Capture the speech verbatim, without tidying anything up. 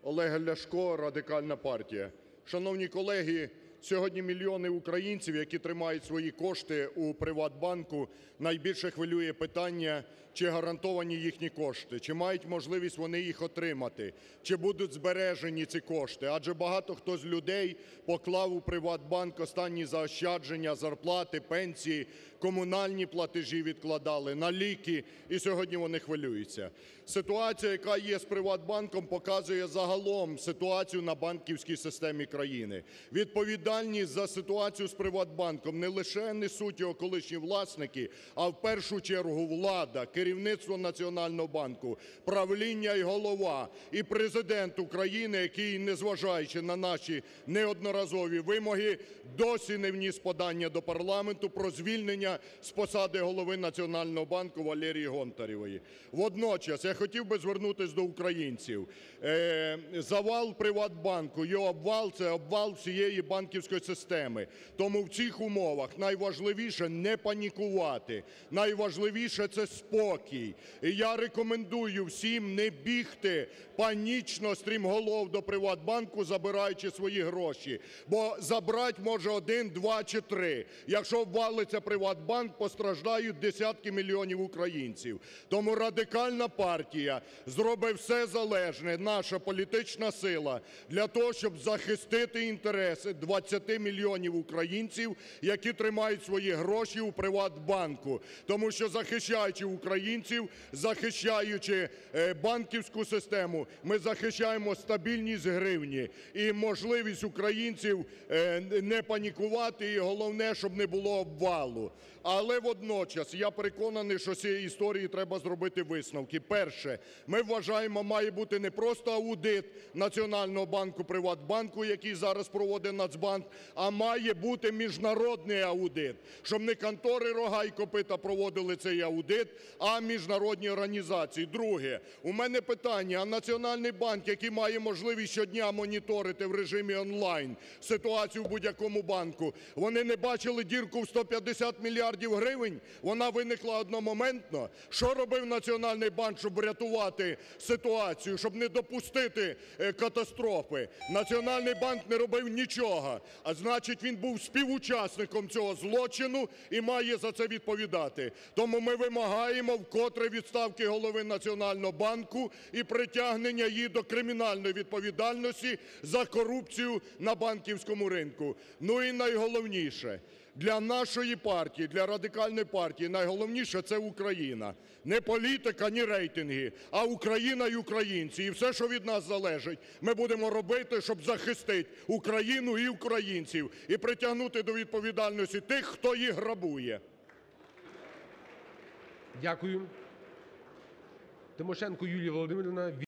Олег Ляшко, Радикальна партія. Шановні колеги, сьогодні мільйони українців, які тримають свої кошти у "ПриватБанку", найбільше хвилює питання, чи гарантовані їхні кошти, чи мають можливість вони їх отримати, чи будуть збережені ці кошти. Адже багато хто з людей поклав у "ПриватБанк" останні заощадження, зарплати, пенсії, комунальні платежі відкладали, на ліки, і сьогодні вони хвилюються. Ситуація, яка є з "ПриватБанком", показує загалом ситуацію на банківській системі країни. Відповідальність за ситуацію з "ПриватБанком не лише несуть його колишні власники, а в першу чергу влада, керівництво Національного банку, правління і голова, і Президент України, який, незважаючи на наші неодноразові вимоги, досі не вніс подання до парламенту про звільнення з посади голови Національного банку Валерії Гонтаревої. Водночас я хотів би звернутися до українців. Е, завал "ПриватБанку", його обвал – це обвал всієї банківської системи. Тому в цих умовах найважливіше не панікувати, найважливіше – це спокій. І я рекомендую всім не бігти панічно, стрімголов до "ПриватБанку", забираючи свої гроші, бо забрати може один, два чи три. Якщо обвалиться "ПриватБанк", постраждають десятки мільйонів українців. Тому Радикальна партія зробить все залежне, наша політична сила, для того, щоб захистити інтереси двадцяти мільйонів українців, які тримають свої гроші у "ПриватБанку". Тому що, захищаючи українців, захищаючи банківську систему, ми захищаємо стабільність гривні і можливість українців не панікувати, і головне, щоб не було обвалу. Але водночас я переконаний, що з цієї історії треба зробити висновки. Перше. Ми вважаємо, має бути не просто аудит Національного банку "ПриватБанку", який зараз проводить Нацбанк, а має бути міжнародний аудит, щоб не контори "Рога й копита" проводили цей аудит, а міжнародні організації. Друге. У мене питання: а Національний банк, який має можливість щодня моніторити в режимі онлайн ситуацію в будь-якому банку, вони не бачили дірку в сто п'ятдесят мільярдів гривень? Вона виникла одномоментно. Що робив Національний банк, щоб врятувати ситуацію, щоб не допустити катастрофи? Національний банк не робив нічого, а значить, він був співучасником цього злочину і має за це відповідати. Тому ми вимагаємо вкотре відставки голови Національного банку і притягнення її до кримінальної відповідальності за корупцію на банківському ринку. Ну і найголовніше. Для нашої партії, для Радикальної партії найголовніше – це Україна. Не політика, ні рейтинги, а Україна і українці. І все, що від нас залежить, ми будемо робити, щоб захистити Україну і українців, і притягнути до відповідальності тих, хто їх грабує. Дякую. Тимошенко Юлія Володимирівна.